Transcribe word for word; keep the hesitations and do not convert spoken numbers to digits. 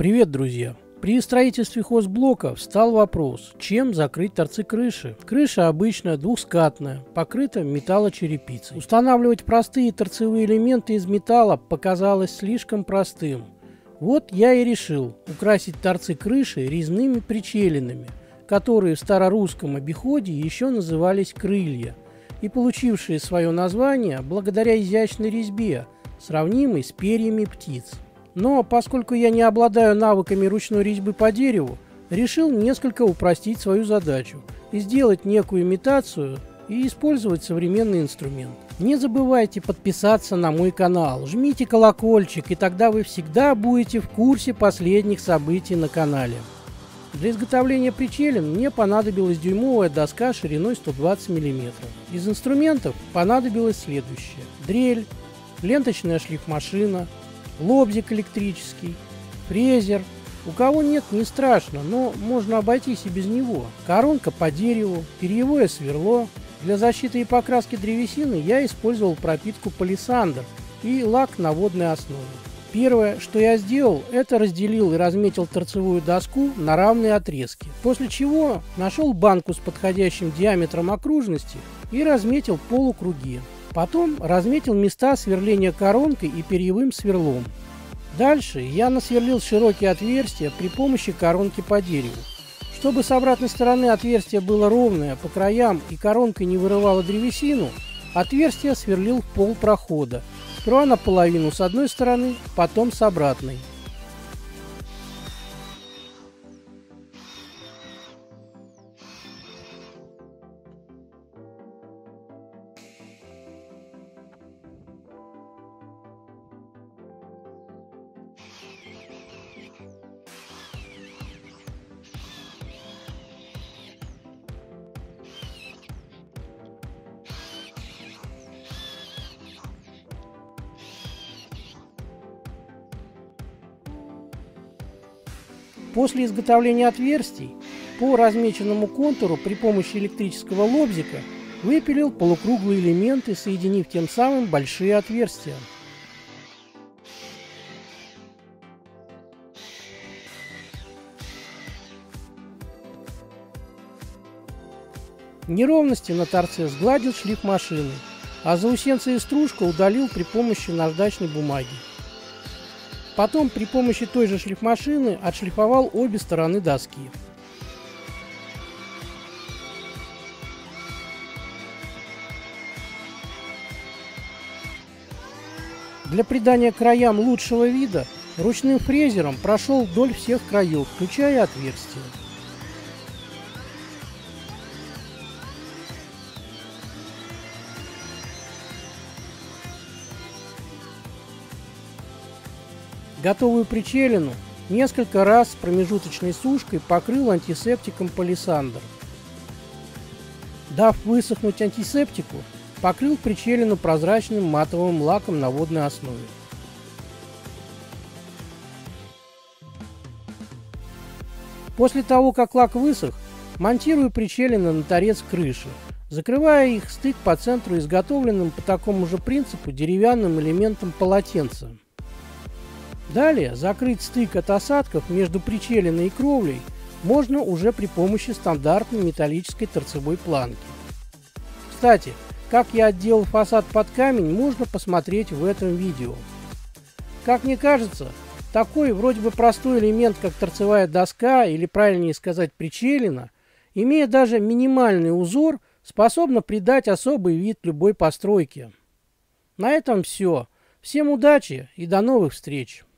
Привет, друзья! При строительстве хозблока встал вопрос, чем закрыть торцы крыши. Крыша обычно двухскатная, покрыта металлочерепицей. Устанавливать простые торцевые элементы из металла показалось слишком простым. Вот я и решил украсить торцы крыши резными причелинами, которые в старорусском обиходе еще назывались крылья, и получившие свое название благодаря изящной резьбе, сравнимой с перьями птиц. Но поскольку я не обладаю навыками ручной резьбы по дереву, решил несколько упростить свою задачу и сделать некую имитацию и использовать современный инструмент. Не забывайте подписаться на мой канал, жмите колокольчик, и тогда вы всегда будете в курсе последних событий на канале. Для изготовления причелин мне понадобилась дюймовая доска шириной сто двадцать миллиметров. Из инструментов понадобилось следующее: дрель, ленточная шлифмашина, лобзик электрический, фрезер. У кого нет, не страшно, но можно обойтись и без него. Коронка по дереву, перьевое сверло. Для защиты и покраски древесины я использовал пропитку палисандр и лак на водной основе. Первое, что я сделал, это разделил и разметил торцевую доску на равные отрезки, после чего нашел банку с подходящим диаметром окружности и разметил полукруги. Потом разметил места сверления коронкой и перьевым сверлом. Дальше я насверлил широкие отверстия при помощи коронки по дереву. Чтобы с обратной стороны отверстие было ровное по краям и коронка не вырывала древесину, отверстие сверлил в пол прохода, сперва наполовину с одной стороны, потом с обратной. После изготовления отверстий по размеченному контуру при помощи электрического лобзика выпилил полукруглые элементы, соединив тем самым большие отверстия. Неровности на торце сгладил шлифмашиной, а заусенцы и стружку удалил при помощи наждачной бумаги. Потом при помощи той же шлифмашины отшлифовал обе стороны доски. Для придания краям лучшего вида ручным фрезером прошел вдоль всех краев, включая отверстия. Готовую причелину несколько раз с промежуточной сушкой покрыл антисептиком палисандр. Дав высохнуть антисептику, покрыл причелину прозрачным матовым лаком на водной основе. После того, как лак высох, монтирую причелины на торец крыши, закрывая их стык по центру изготовленным по такому же принципу деревянным элементом полотенца. Далее закрыть стык от осадков между причелиной и кровлей можно уже при помощи стандартной металлической торцевой планки. Кстати, как я отделал фасад под камень, можно посмотреть в этом видео. Как мне кажется, такой вроде бы простой элемент, как торцевая доска, или правильнее сказать причелина, имея даже минимальный узор, способна придать особый вид любой постройке. На этом все. Всем удачи и до новых встреч!